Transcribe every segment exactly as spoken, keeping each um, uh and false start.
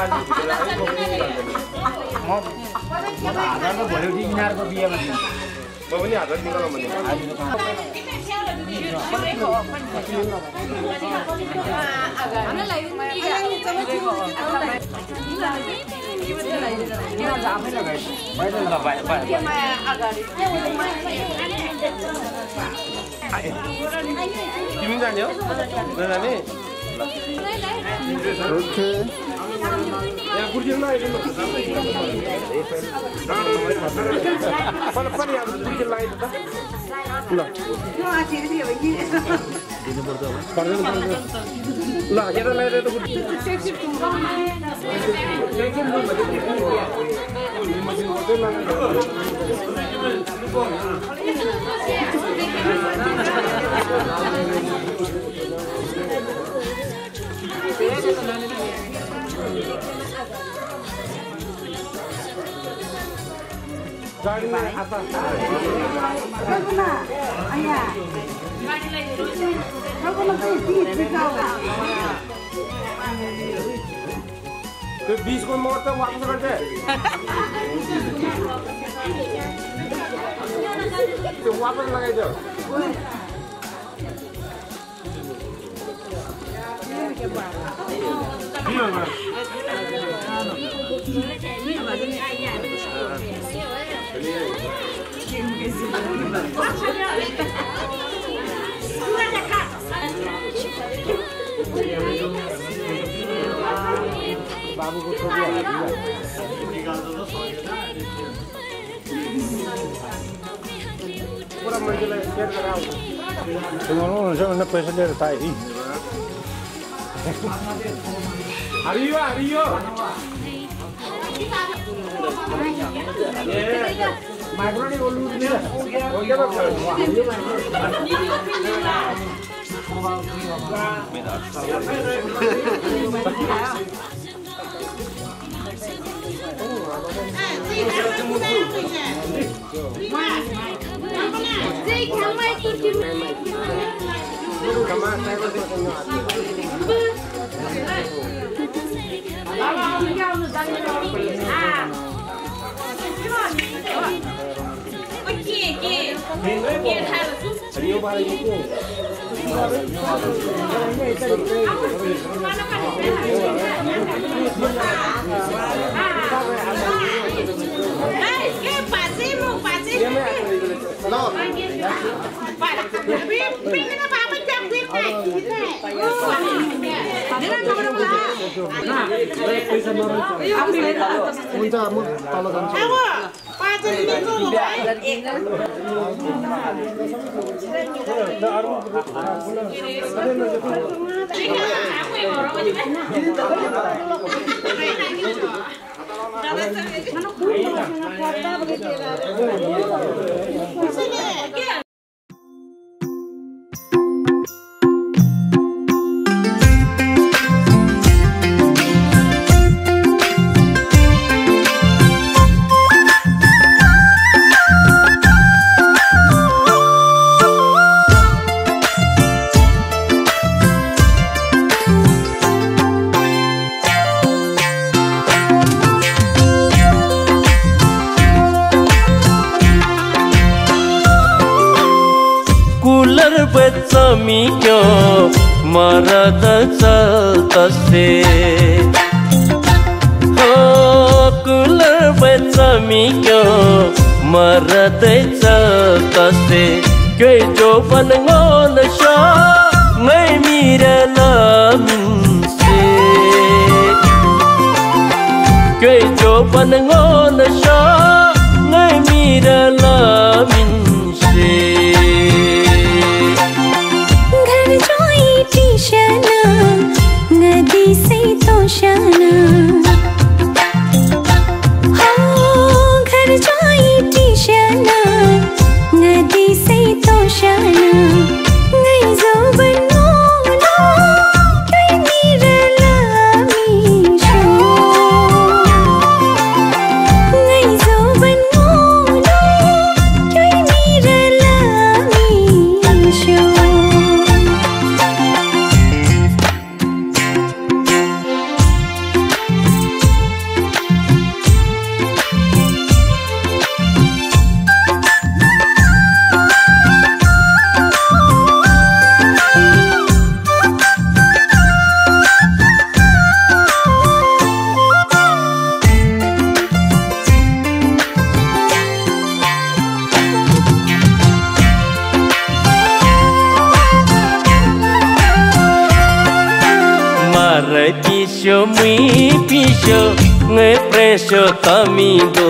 आधारको भोलि दिनारको बिहेमा म पनि आधार निकालौँ भने तिमी जाने हो नजाने ओके यहाँ कुर्सीमा आइदिनु पल पल यहाँ कुर्सी लगाइदिनु त ल दिनुपर्छ पर्दैन पर्दैन ल यता लगाएर त कुर्सी गाडी में आता रघुना आया गाडी लाई रघुना पे बीस दिखाओगा तो बीस को मोड़ तक वापस कर दे तो वापस लगा दो बाबू को पूरा मंजिल शेयर कराओ तुम पैसा ले रहा है हरियो हरियो माइक्रोनी बोलूं नहीं हो गया बात Hariyo ba rin ito? Hey, ¿qué pasemos? Pasemos. No. Para. Pili na ba mo jam din na? Dila ka mo ba? Na. पैसा नरन. हुन्छ म तल जान्छु. अब पाँच दिनको बच्चमी क्यों मरद चलतसे हो कुलर बच्चमी क्यों मरद चलतसे के जो बनगोन शा मैं मेरा लामिनसे के जो बनगोन शा मैं मेरा लामिनसे नदी से तो शाना हो घर जाई टीशाना नदी से तो शाना नहीं जो बनोला कई मेरा लामीशो नहीं जो बनोला कई मेरा लामीशो Mare pisho mui pisho ngai presho tamido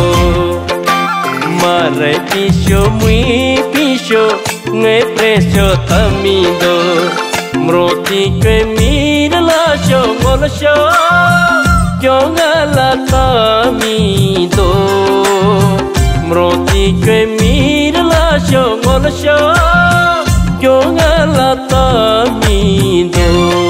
Mare pisho mui pisho ngai presho tamido Mroti kwe mira la sho ngol sho Kyonga la tamido Mroti kwe mira la sho ngol sho Kyonga la tamido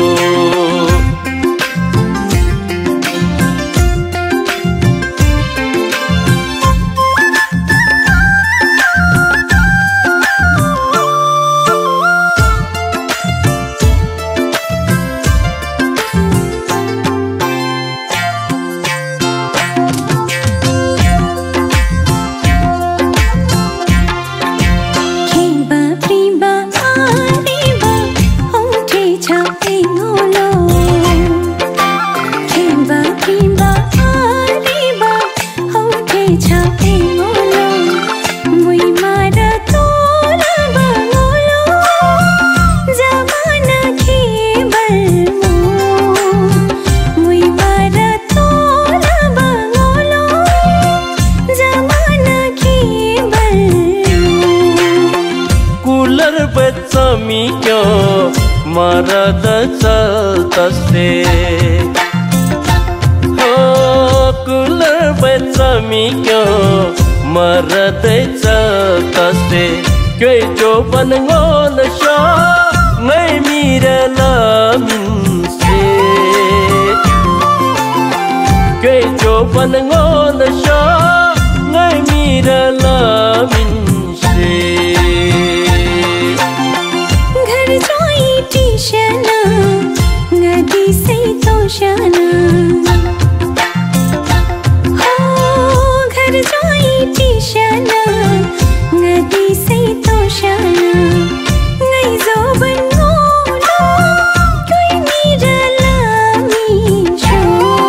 मरद चलता से हो cooler बेचमी क्यों मरद चलता से कोई जो बनगो नशा नहीं मेरा लामिन से कोई जो बनगो नशा नहीं मेरा लामिन से Shana, ngadi say to shana. Oh, ghar jai ti shana, ngadi say to shana. Ngai zo bano lo, koi mera lami sho.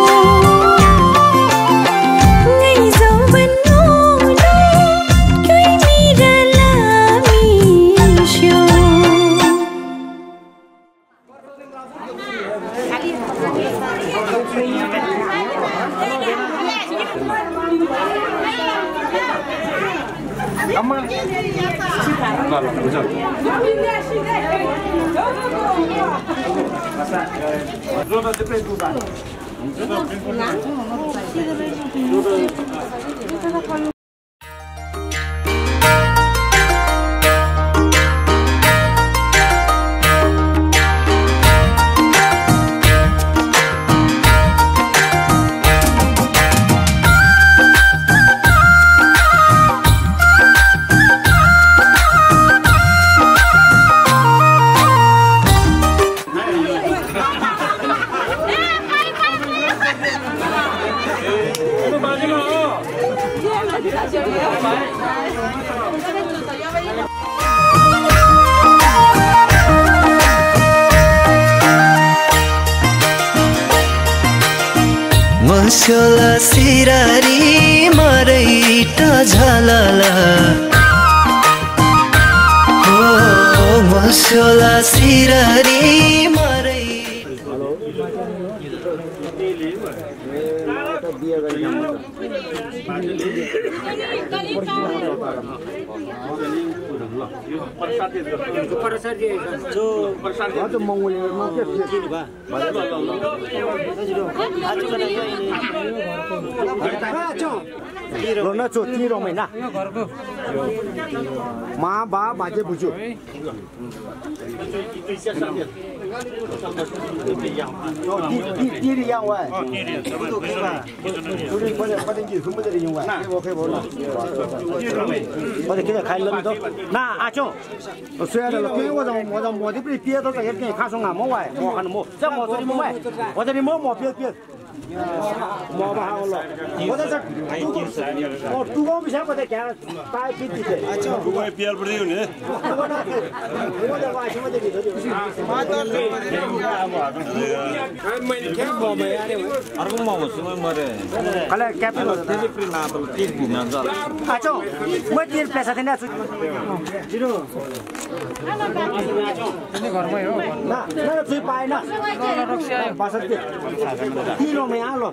Ngai zo bano lo, koi mera lami sho. Moshola sirari maraita jhalala Oh moshola sirari marai Rona choti romai na. Ma ba baje buju. Di di di yang wai. Oh, di di. Jadi pada pada ni semua jadi yang wai. Okey boleh. Pada kita khai lem tu. Na acho. Saya dah lepas我从我从摸的不是别的个也给看上啊，摸歪，摸看摸，这摸这里摸歪，我这里摸摸别别。 म बाहु ल बता छ ओ टुगो बिसा पते क्या पाए पिति थे अच्छा टुगो पियर पड़े हुने वो तो वाश में देखी थी बात तो मैले के बमे यार अर्को म सुन मरे कले क्याप्टन त्यसले प्रि ना त तीन घुम्न जल अच्छा म तीन पैसा थिएन जिरो तिमी घरमै हो ना ना चाहिँ पाएन रक्षा बासठ किलो में आलो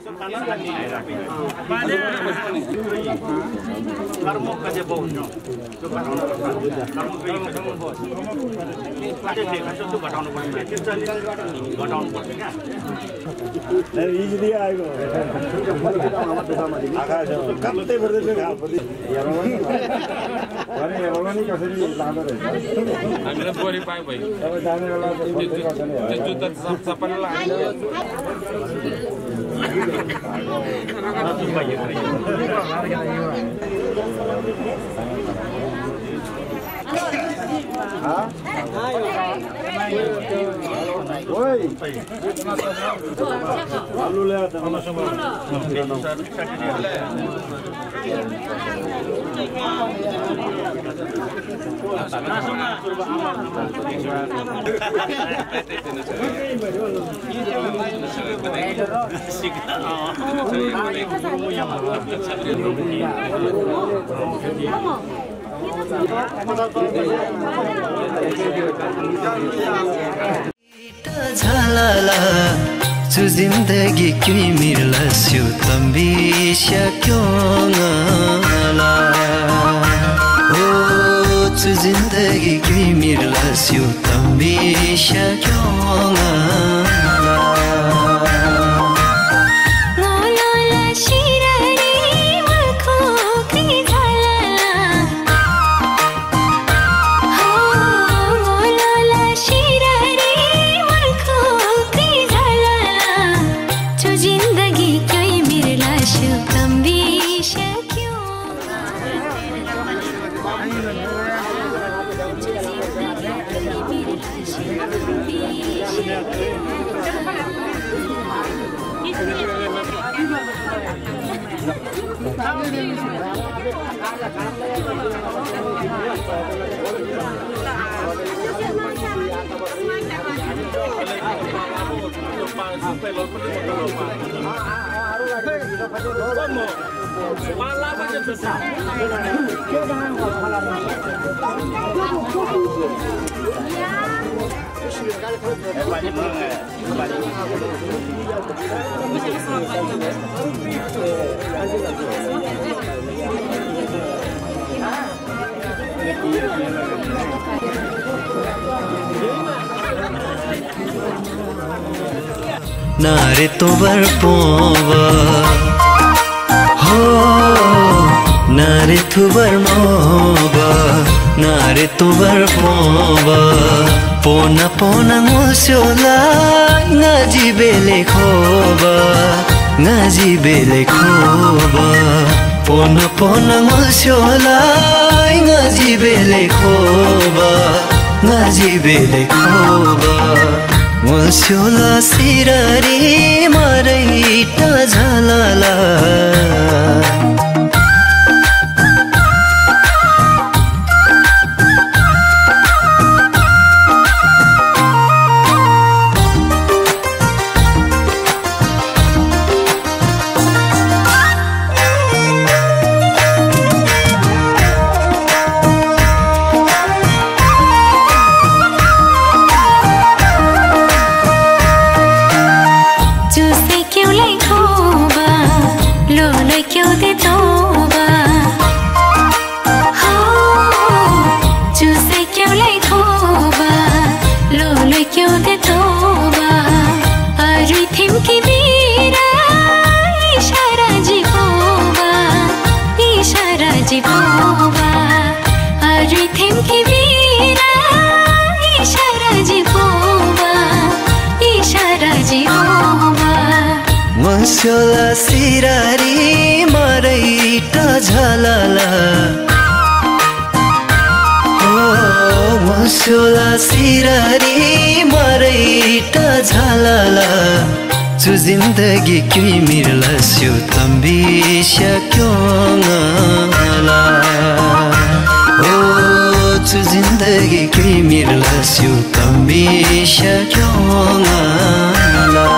कर्मो कजे बहुत त्यो घटाउनु घटाउनु पर्छ क्या इजिली आएको आकाश कतै पर्दै छ खालपछि भने हेर्नु कसरी लाँदो रहेछ हामीले बोरी पाए भइ अब जाने बेला त्यो जुत्ता सपना लाग्यो हाँ ओए आलू ले आता हूँ झालाला चु जिंदगी क्यों मिरला स्यु तंबीशा क्यों ला ओ चु जिंदगी क्यों मिरला स्यु तंबीशा क्यों ला नारे तो बर पोवा हो नारे तु बर मोबा नारे तु बर पोवा पोना पोना मुस्योला ngaji bele khoba ngaji bele khoba pona pona musiola ngaji bele khoba ngaji bele khoba musiola sirari marai ta jhalala मुस्योला Sirari मरै टा झलला हो मुस्योला सिरारी मरै टा झलला tu zindagi kyui mirlasyo tambisha kyongala Oh tu zindagi kyui mirlasyo tambisha kyongala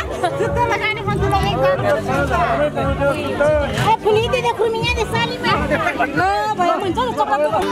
Punya dia kurminya di sana. भयो हुन्छ नि चक्कर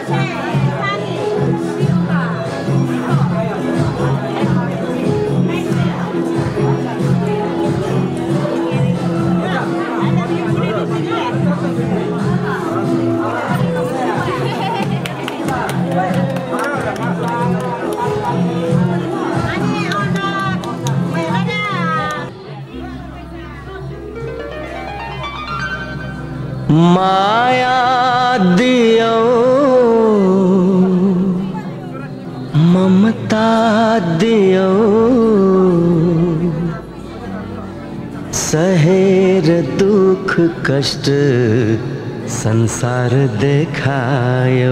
माया दियो ममता दियो सहेर दुख कष्ट संसार देखायो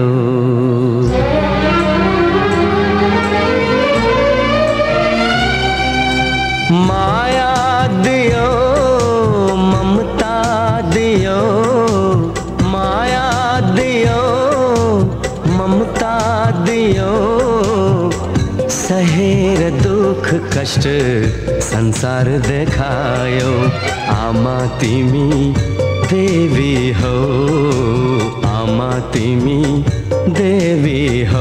माया दियो ममता दियो माया दियो ममता दियो सहेर दुख कष्ट संसार देखायो आमा तिमी देवी हो आमा तिमी देवी हो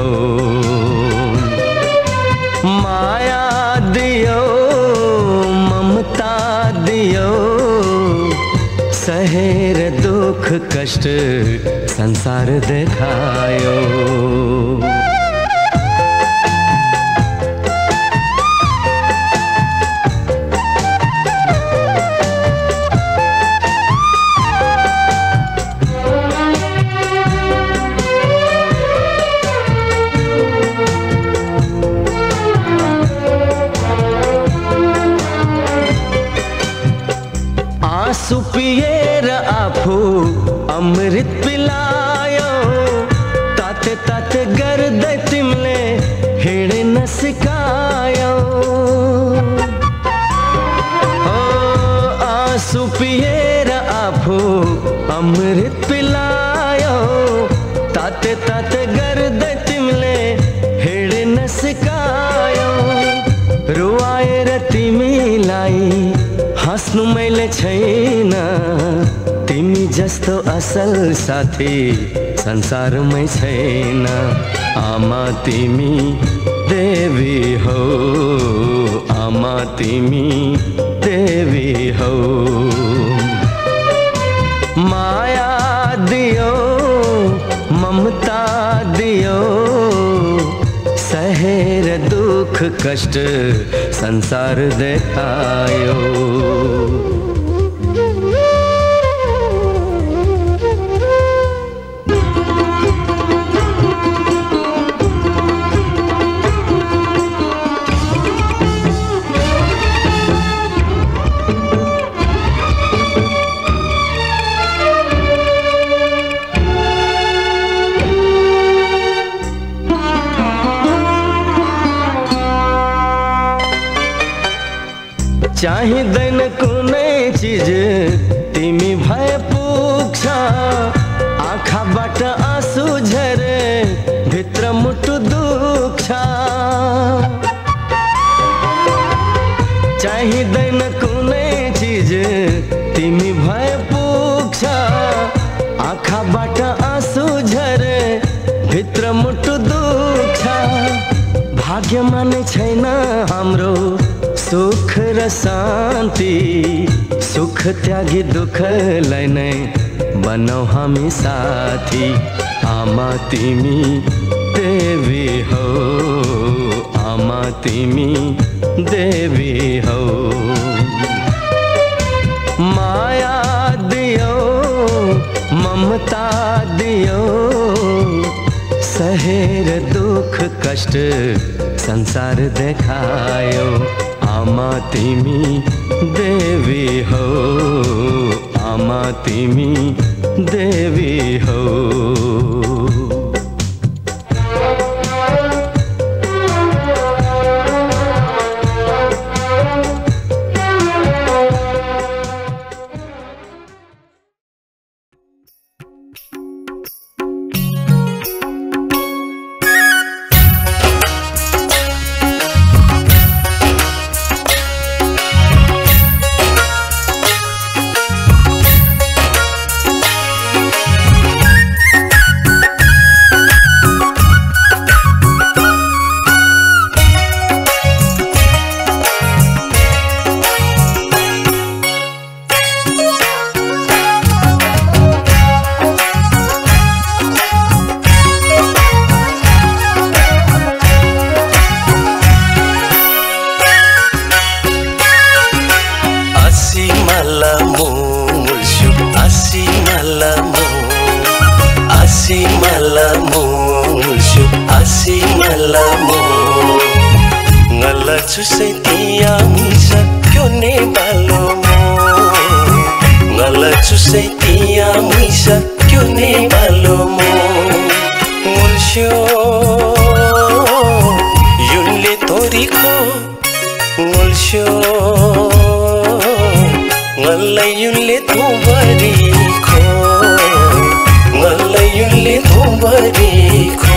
माया दियो ममता दियो सहेर दुख कष्ट संसार देखायो आंसू पिएर आफू अमृत पिलायो ताते ताते गर्दै तिमीले हिँड्न सिकायो ओ आंसू पिएर आफू अमृत पिलायो ताते ताते गर्दै तिमीले हिँड्न सिकायो रुवाएर तिमीलाई हाँस्नु मैले छैन तिमी जस्तो असल साथी संसारमै छैन आमा तिमी देवी हो आमा तिमी देवी हो माया दियो ममता दियो सहेर दुख कष्ट संसार देखायो चाहिँदैन कुनै चीज तिमी भए पुग्छ आँखाबाट आँसु झरे भित्र मुटु दुख्छ चाहिँदैन कुनै चीज तिमी भए पुग्छ आँखाबाट आँसु झरे भित्र मुटु दुख्छ भाग्यमा नै छैन हाम्रो सुख र शान्ति सुख त्यागी दुःखलाई नै बनाऊ हामी साथी आमा तिमी देवी हो आमा तिमी देवी हो माया दियो ममता दियो सहेर दुख कष्ट संसार देखायो आमा तिमी देवी हो आमा तिमी देवी हो Thank you. balamo ngala chusai tia muisa kyone balamo ngala chusai tia muisa kyone balamo mulsho yunle toriko mulsho ngala yunle tubariko ngala yunle tubariko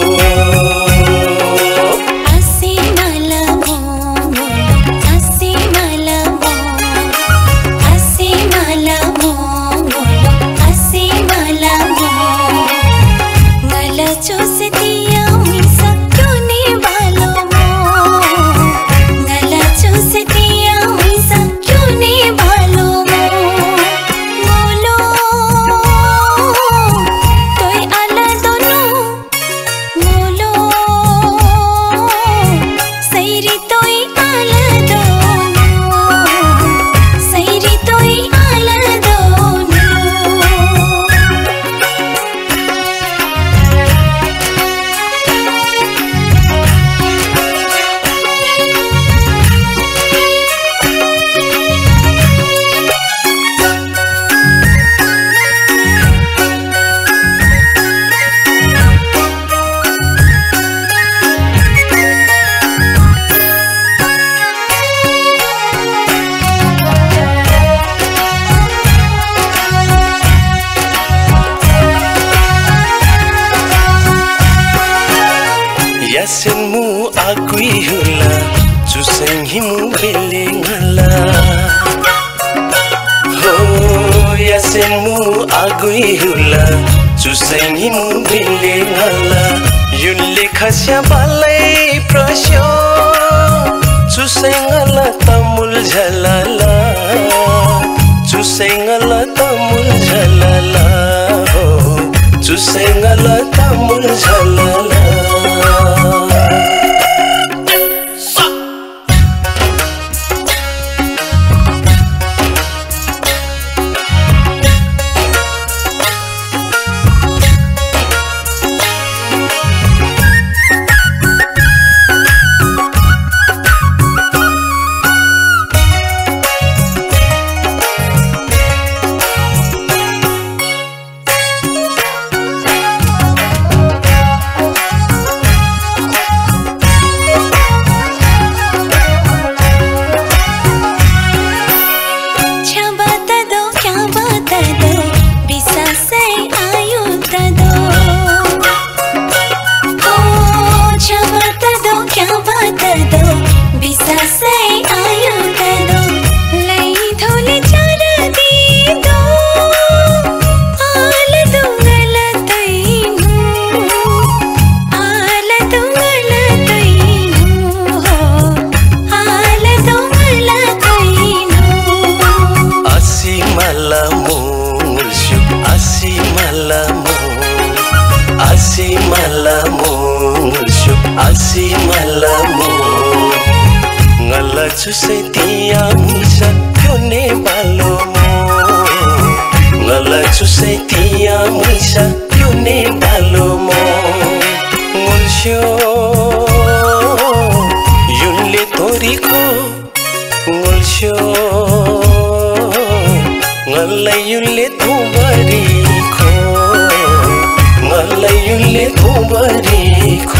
Yasenmu agui hula chuseng himu belengala Oh yasenmu agui hula chuseng himu belengala yunle khasya balai prasyo chusengala tamul jhalala chusengala tamul jhalala Oh chusengala tamul jhalala Asi malamu ngala chusai tia muisa kyone balomo ngala chusai tia muisa kyone balomo mulsho yunle toriko mulsho ngala yunle tubariko ngala yunle tubariko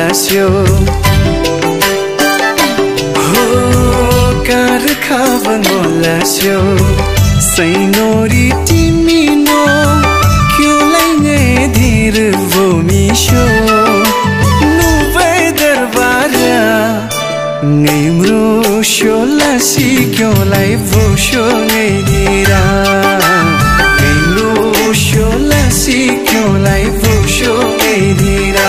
lasio ho kar khavan mo lasio sainori timino kyo lai nge dhir vo misho nu vai darbara ngai mro sho lasi kyo lai vo sho ngai dira ngai mro sho lasi kyo lai vo sho ngai dira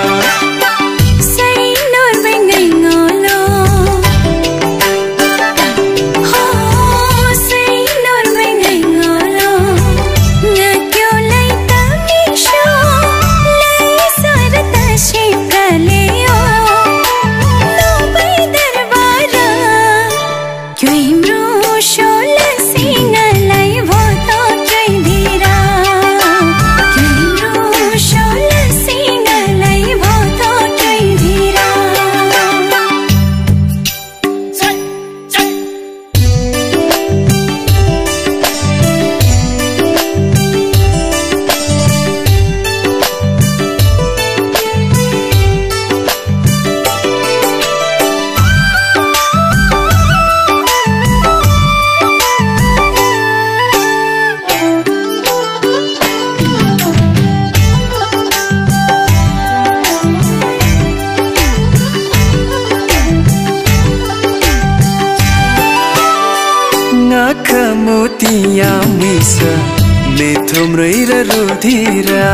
Motia misa me thomreira rodira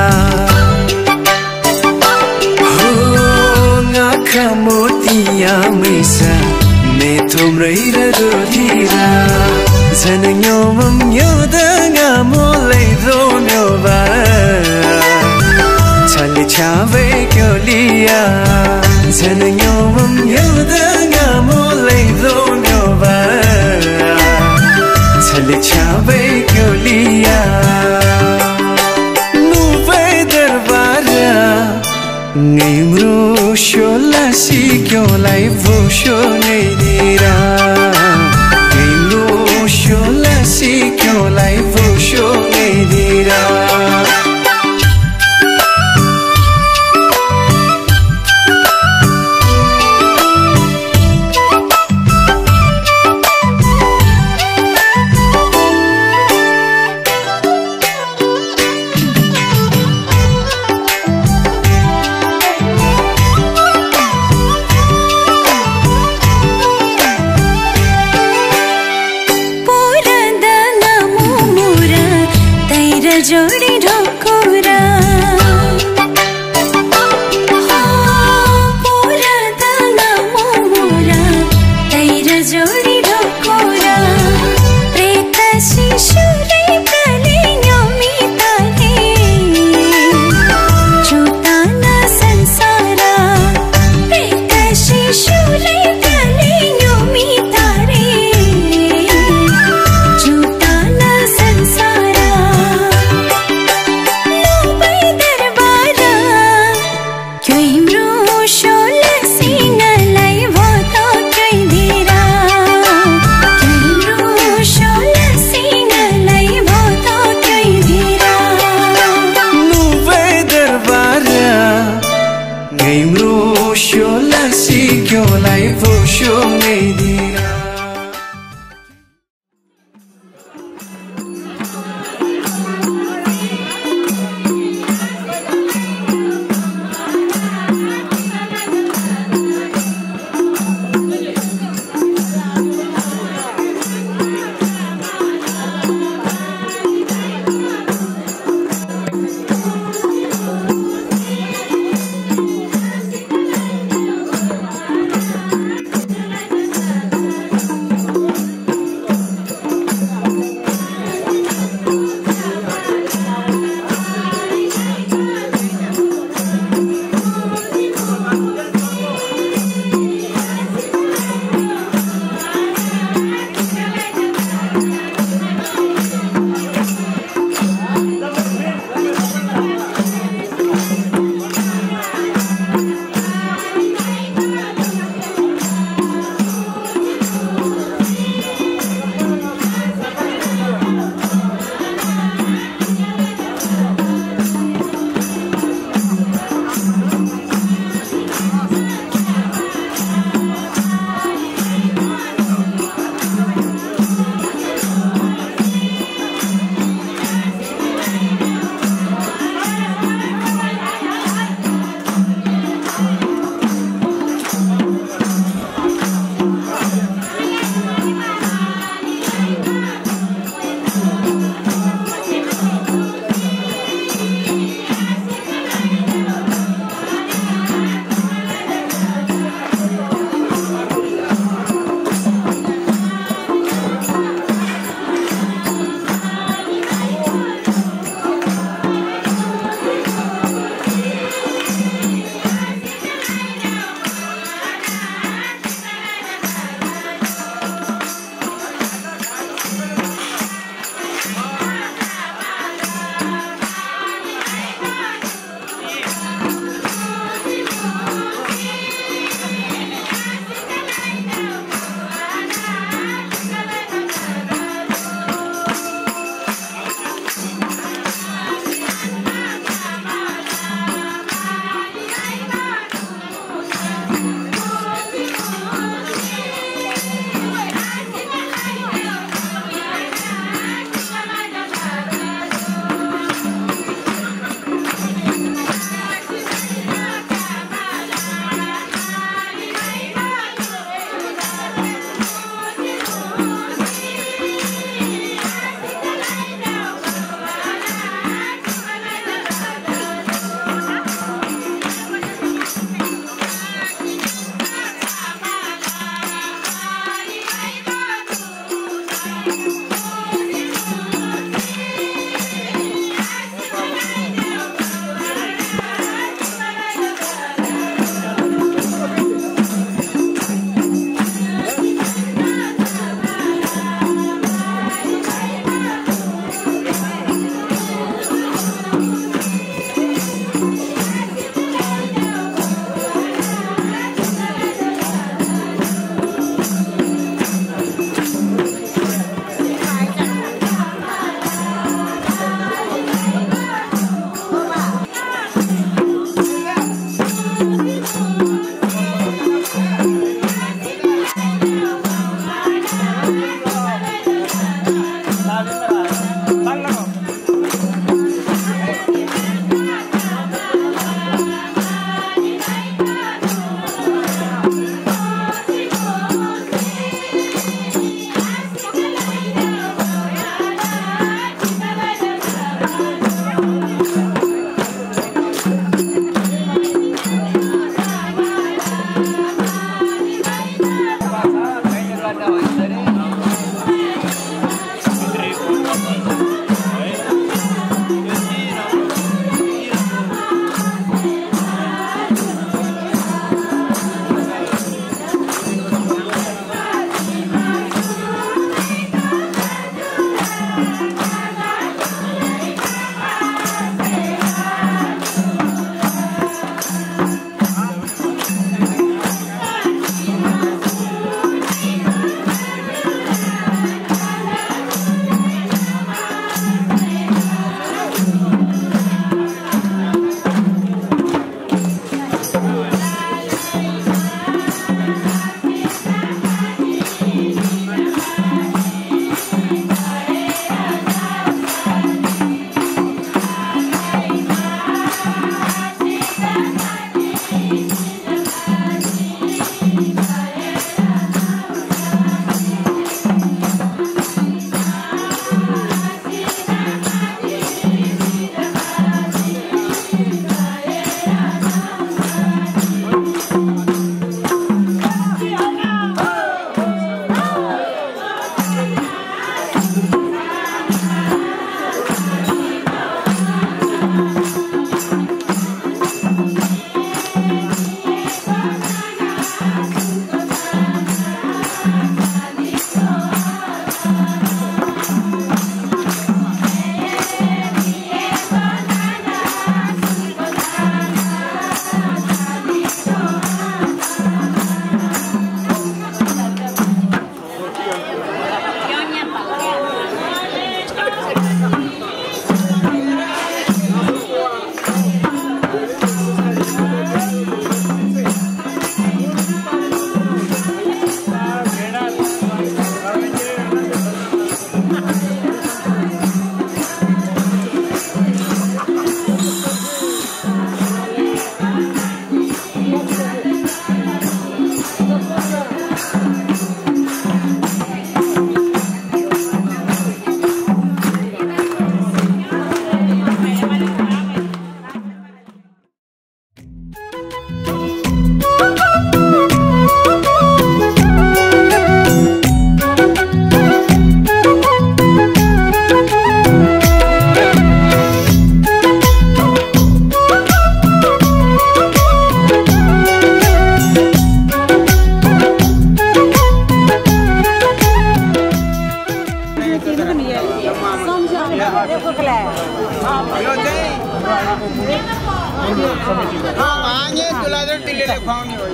ho ngakha motia misa me thomreira rodira zanyo mam yoda nga molai ro myo ba chale chave kyo liya zanyo mam yoda nga molai ro myo ba chale chave kyo liya nu vai darbara ngai mro sho lasi kyo lai vo sho ngai dira ngai mro sho lasi kyo lai vo sho ngai dira जोड़ी ढोकोरा हो पूरा दाना मोरा तेरा जोड़ी ढोकोरा प्रेत शिशु रे कले न्योमी तारे झूठा ना संसारा प्रेत शिशु रे कले न्योमी तारे झूठा ना संसारा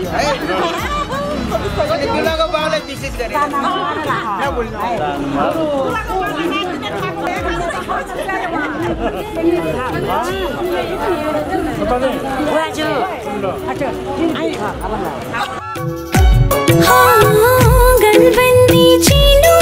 दुलाको बाउलाई विशेष गरे गलबंदी Chinu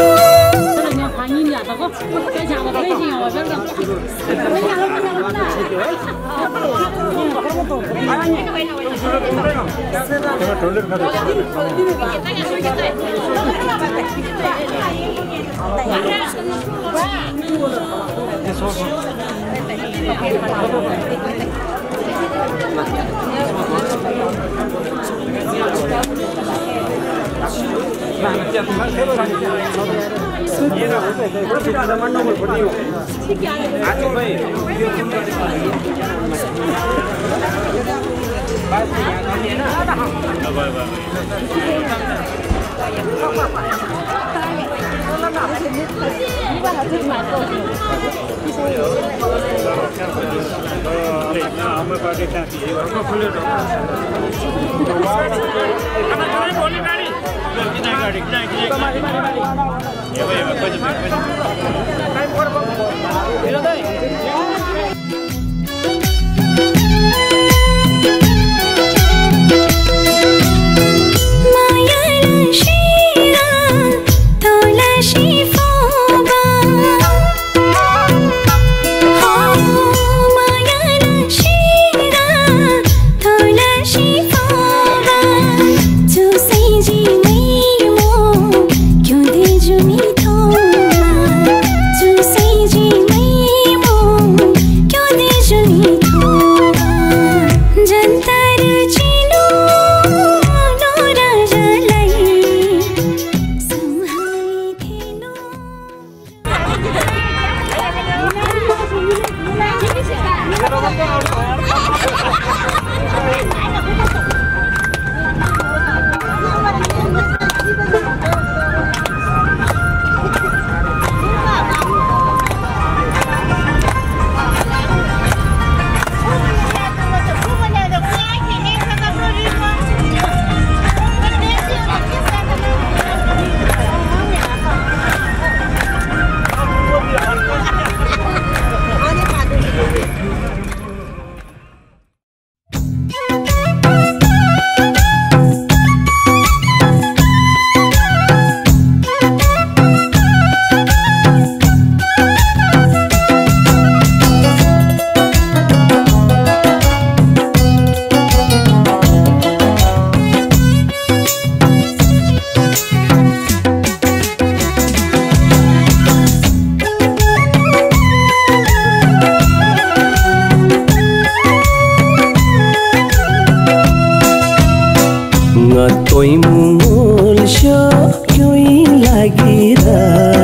Tôi mul sho kyoi lagira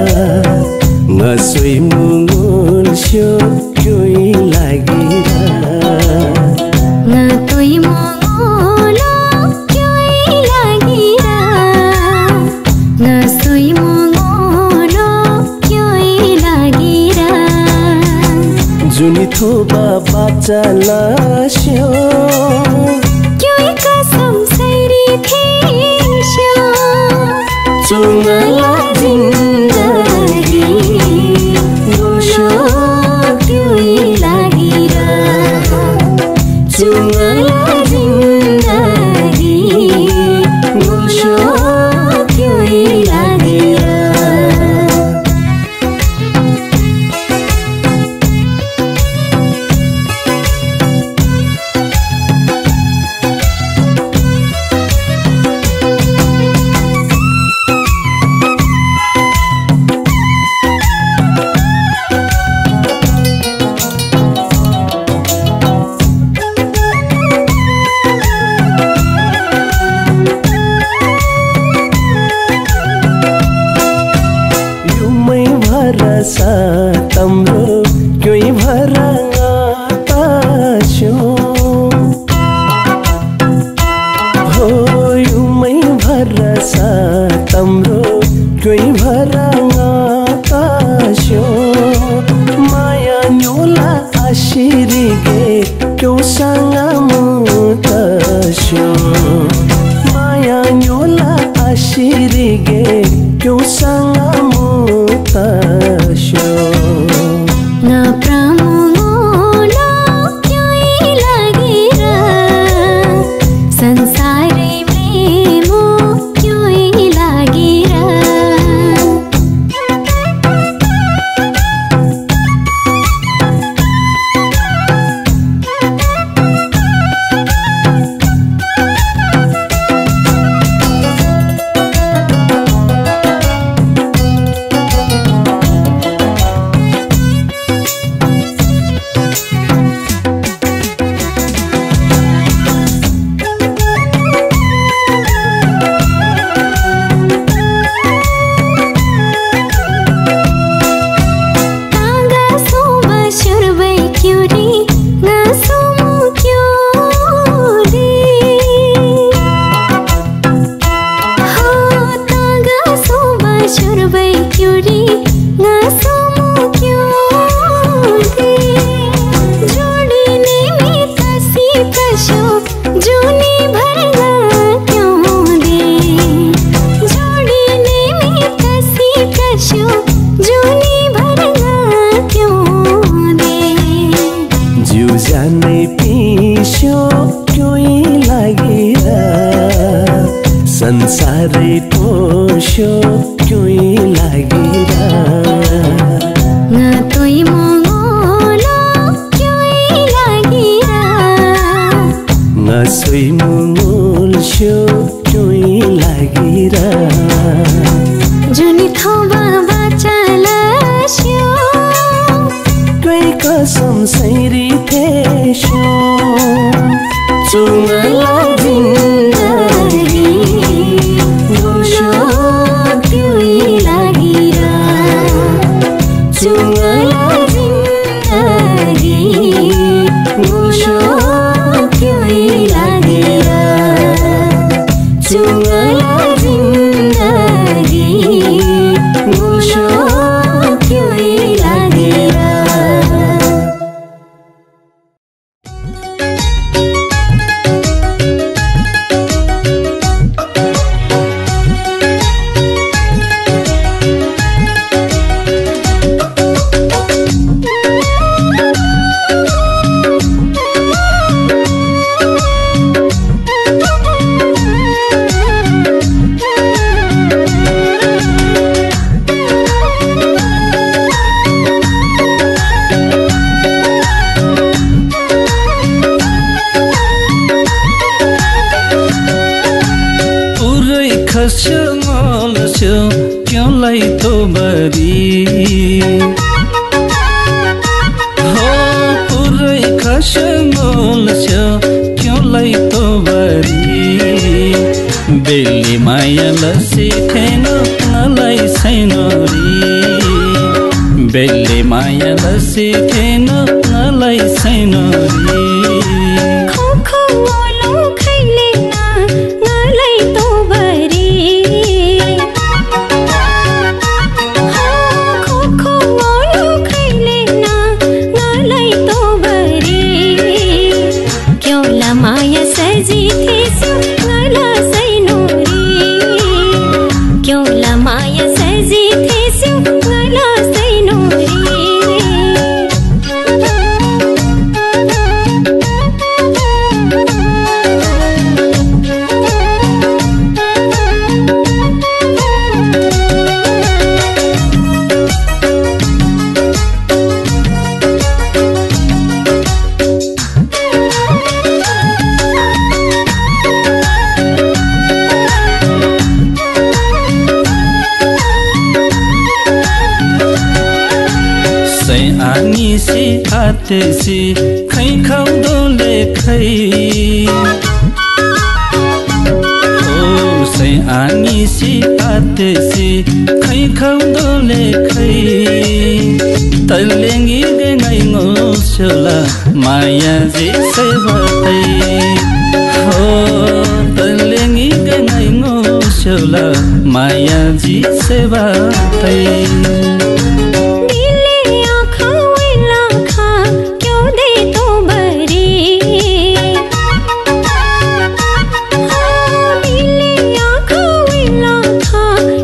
nga soi mul sho kyoi lagira nga toi mul kyoi lagira nga soi mul kyoi lagira juni thoba bacha la sho Chungala zindagi gosho kyoi lagira Chungala zindagi gosho kyoi lagira Tamro kyoi bharanga tacho ho yumai bharasa tamro kyoi bharanga tacho maya nyola ashirige kyo sanga mutasho गे क्यों sangamu tasyo na pramulo kyoi lagira sansare premo kyoi lagira संसारै टोस्यो क्यों लागिरा na toi mongolo kyoi lagira na soi mongolsyo क्यों लागिरा juni thoba bachalasyo कोही कसम सैरी थेस्यो चुंगला जिन्दगी गोशो kyoi lagira चुंगला जिन्दगी गोशो kyoi lagira चुंगला जिन्दगी गोशो kyoi lagira खस्यो क्योंलाई तो बरी हो पुरै खस्यो क्योंलाई तो बरी बेली माया लसी थेनो नलाई सैनोरी बेली माया लसी थेनो नलाई सैनोरी आतेसी खै खाउँदोले खै ओ सै आनिसी आतेसी खै खाउँदोले खै तलेंगी देङै ngोस्योला माया जे सेवतै हो तलेंगी देङै ngोस्योला माया जी सेवतै Huh?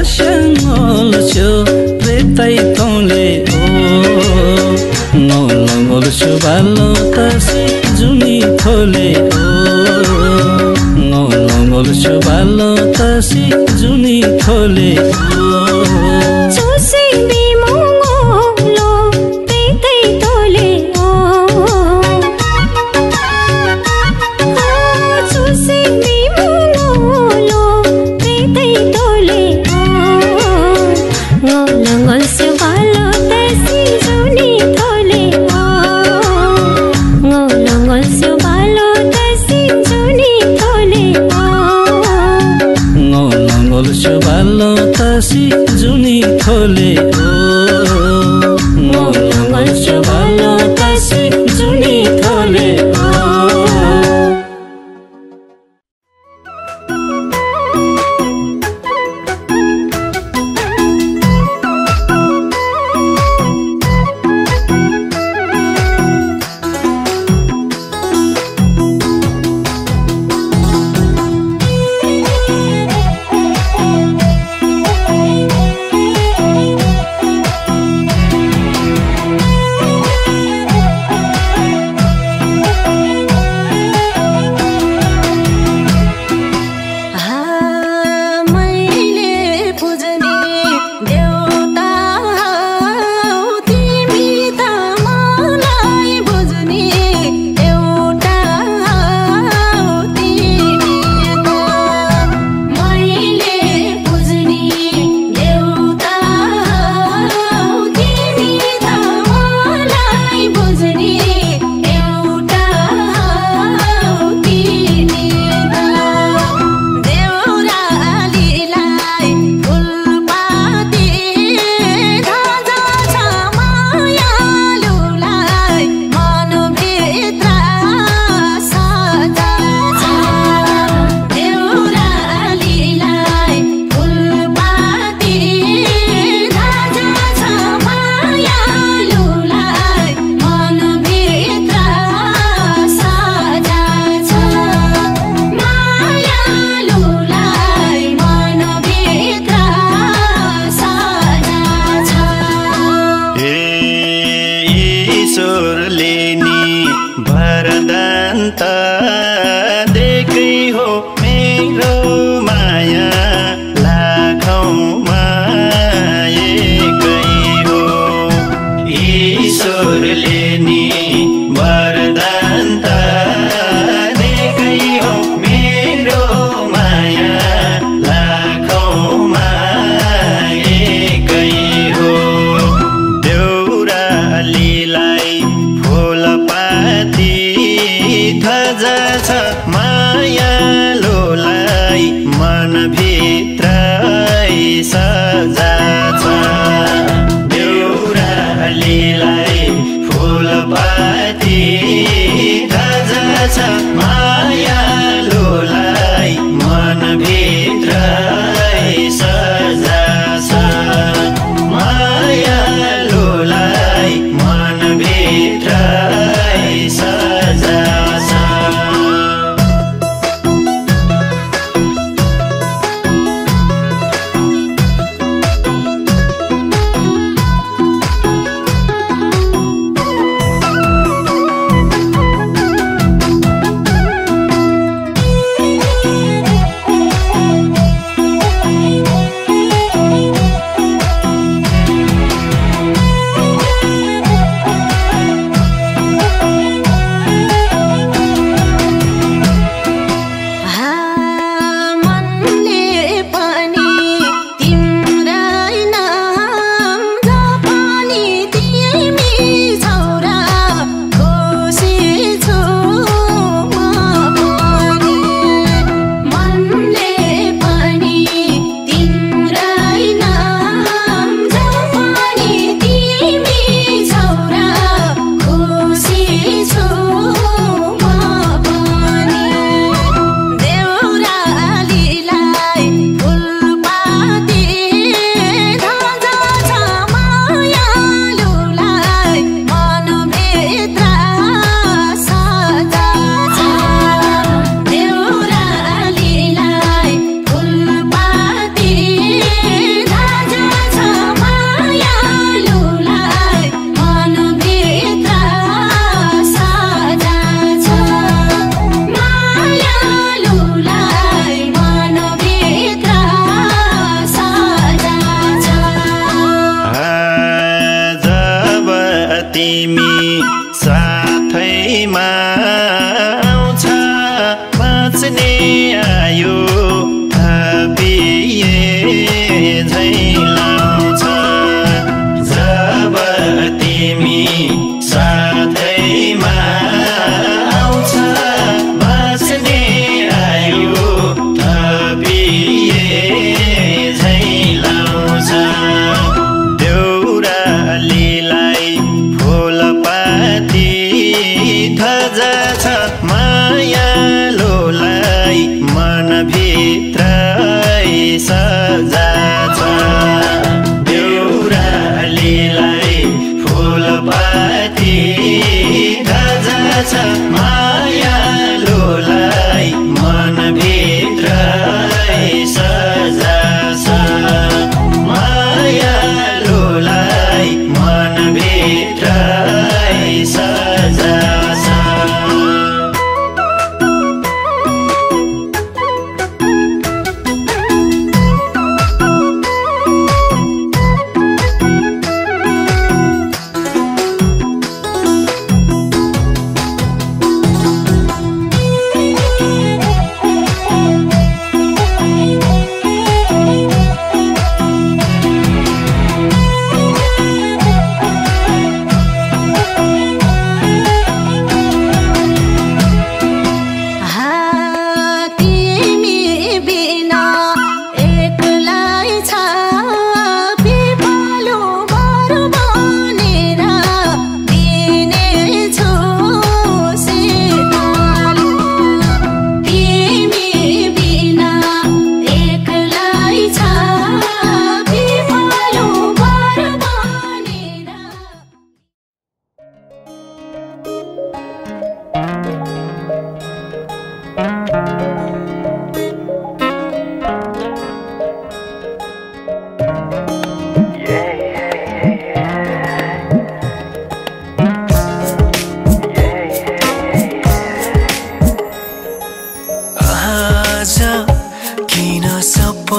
sengol cho pretai tole o ngolongol cho balo tasi juni thole o ngolongol cho balo tasi juni thole o Chusi bimongolo pretai tole o Chusi bimongolo pretai tole o ngolongol se balo tasi juni thole o ngolongol se balo tasi juni thole o ngolongol cho balo tasi juni thole o ngolongol cho balo tasi juni thole o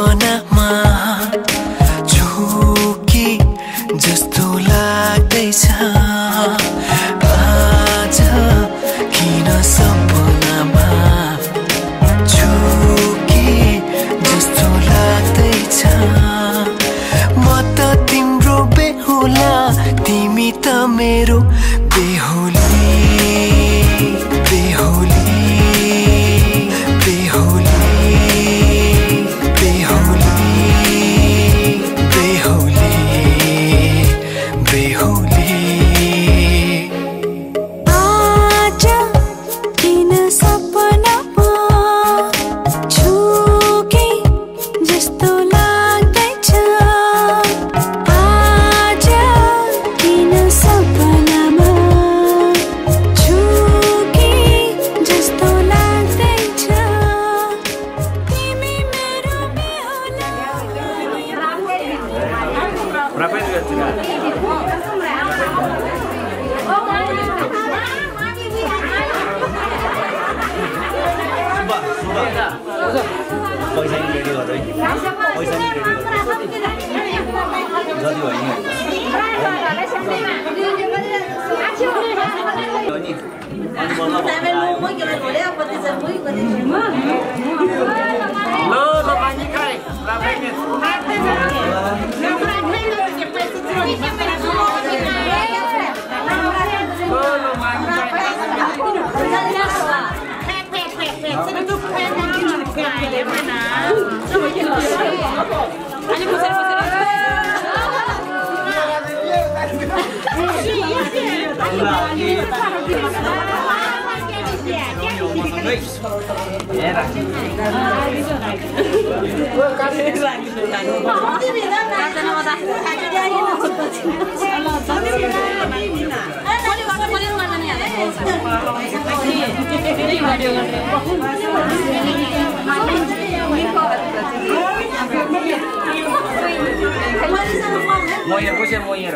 सपनामा झुकी जस्तो लाग्दैछ आज किन सपनामा झुकी जस्तो लाग्दैछ म त तिम्रो बेहुला तिमी त मेरो बेहुली बेहुली Moyer, pusing moyer.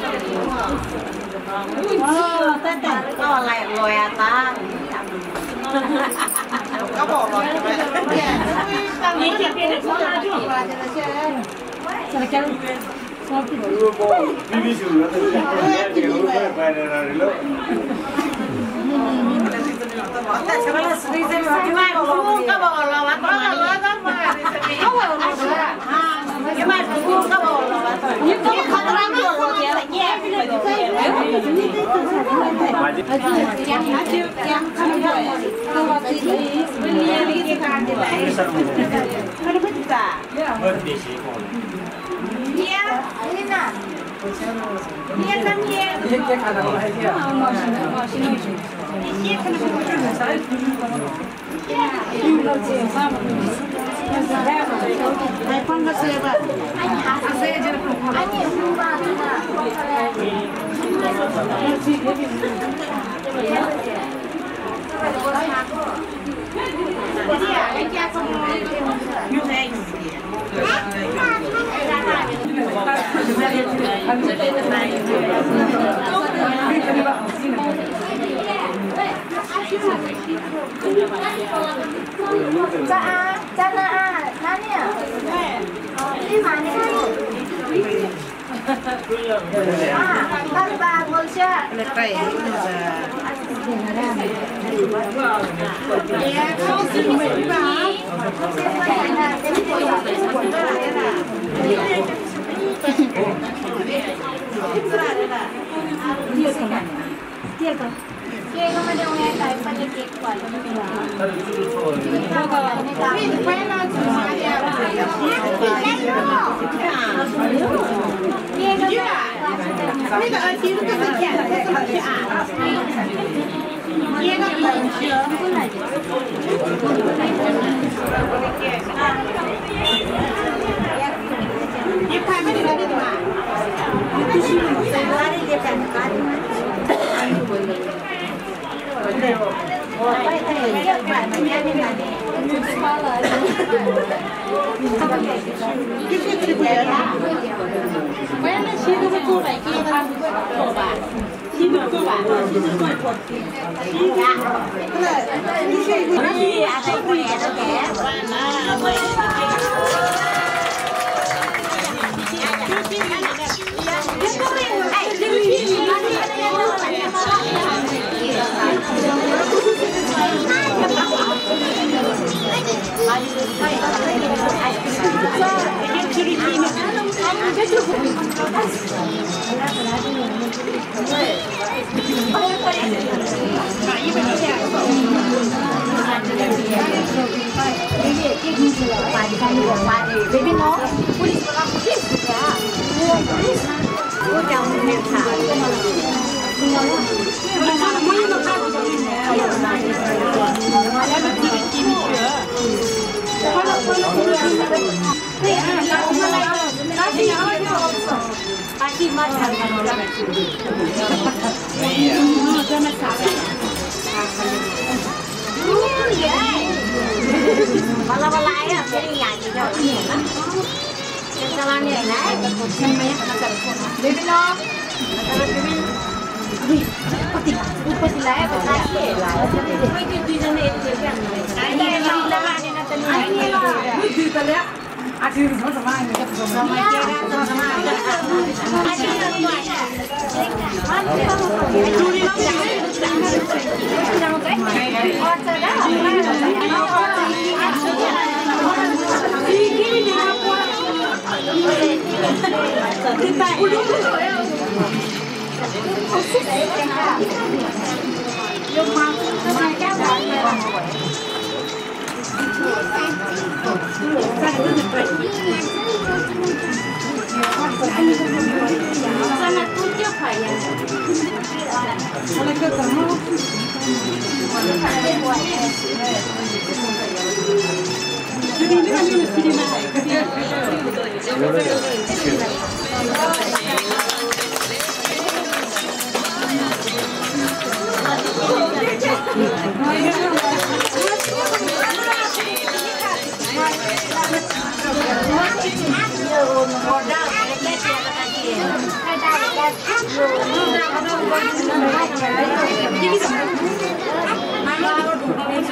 Oh, tete, oh, lại rồi à ta. ก็บอกว่านี่เก็บเป็นของเราอยู่จะแก้ชอบกินรู้บ่มีวิธีแล้วแต่เดี๋ยวไปไปแล้วแต่ฉันว่าสวีเดนที่ว่าคู่ก็บอกเราว่าก็เราก็มาเขาว่าเราอ่ะที่มาคู่ก็บอกเราว่านี่ก็เขาทำเราเราแย่แย่ไปเลยมาดิยังยังยังทำได้ก็ว่าที่เป็นเรื่องที่การที่ไหนไม่ได้พูดจ้ะเมื่อปีสี่คนเนี่ยนี่น่ะเนี่ยทำเนี่ยเด็กๆอะไรเนี่ยนี่ทำอะไรไอ้ฟังก็เสียแบบเสียจะอันนี้คือว่าจ้าจ้าน้าน้าเนี่ยที่มาเนี่ยอ่าบ้านบ้านโมเช่เลยไปเนี่ยเขาซื้อไม่ได้Kaya ko man yung ngayon tayo panikik ko. Hindi pa yun ang sumasaya. Kaya ko Hindi ba ang sino ka sa kyan? Kaya ko Yung pa ba nila dito ba? Baby no, pulis wala ko pulis ka. Pulis na. Huwag kang mumenta. Wala-wala ya, jadi yang kita ini kan. Jalan ni lah, namanya kata Baby no, kata baby. Pati, pati lah, pati lah. Ini tu jangan itu kan. Ini lah, ni nanti ni. Ini lah. Ini tu lah. Asyik sama-sama ini kita sama kira sama-sama. Asyik sama. Curi nak jangan. Jangan kan? Oh sudah. Ini ni apa? Kita udah Yung mga kaya ba? Sana tujuh kaya. Kalau kita mau, jadi ini kan ini sini naik. Ini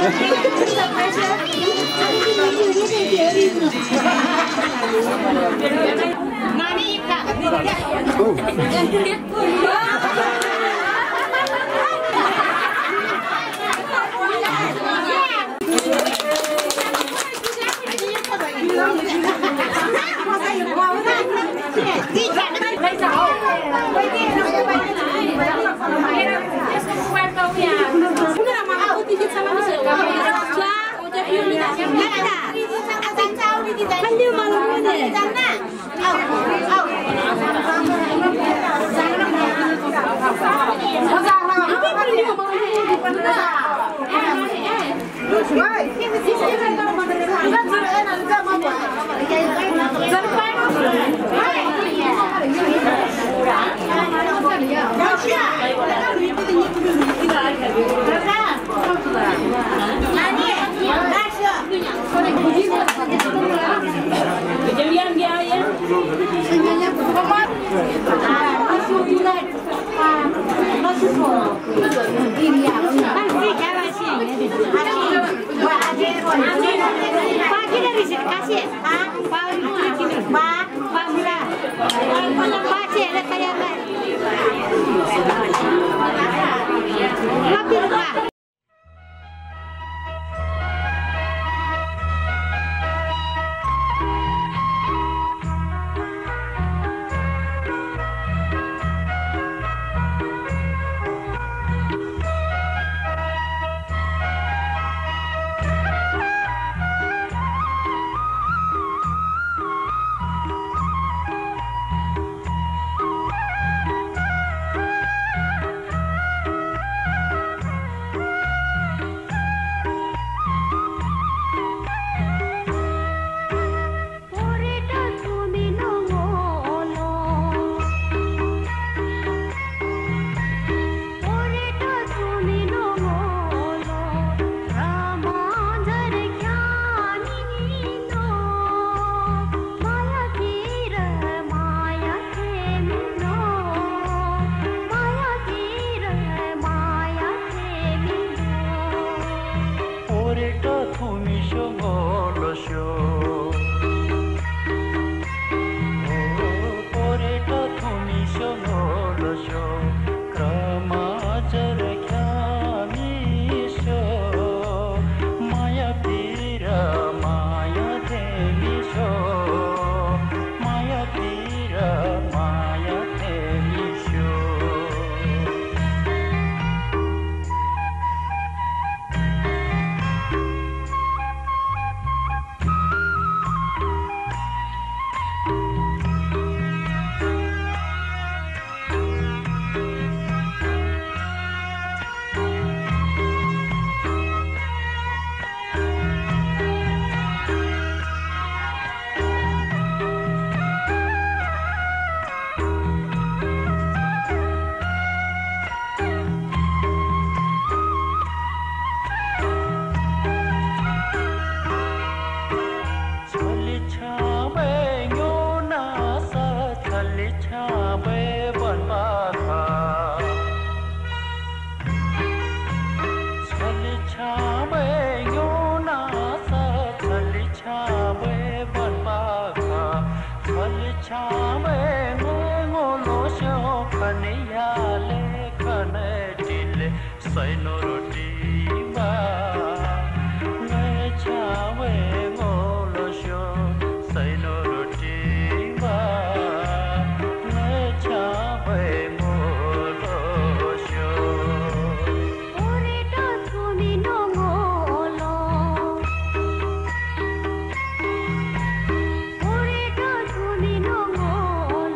Ore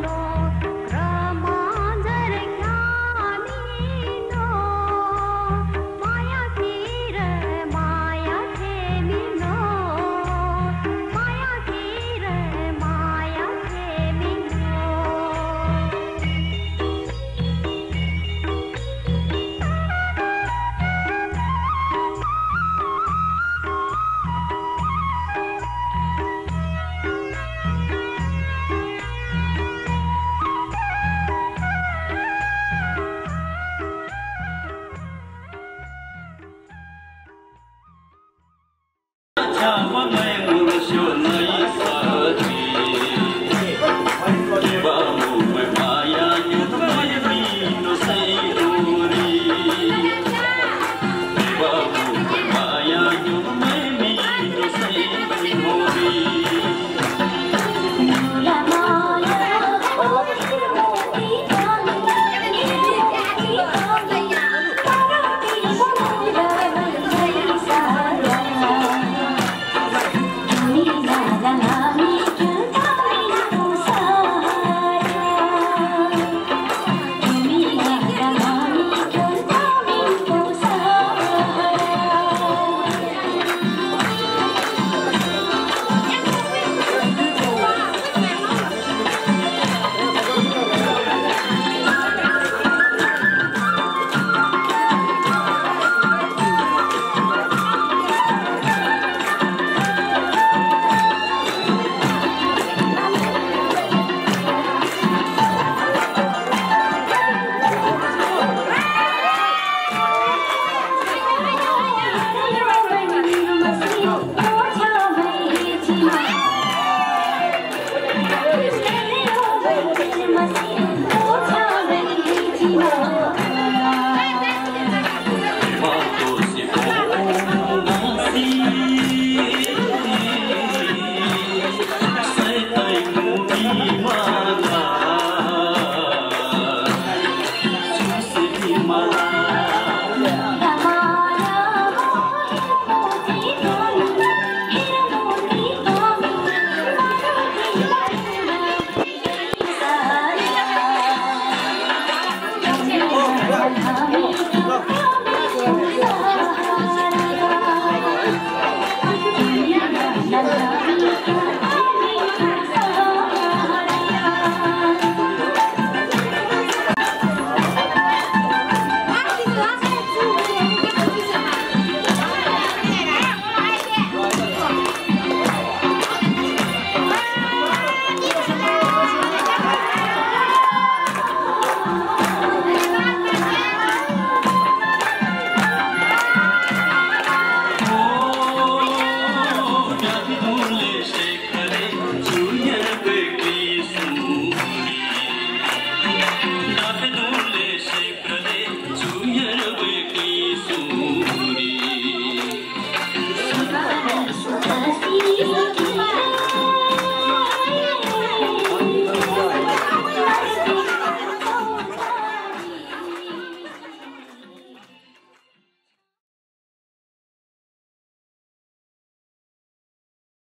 Junior,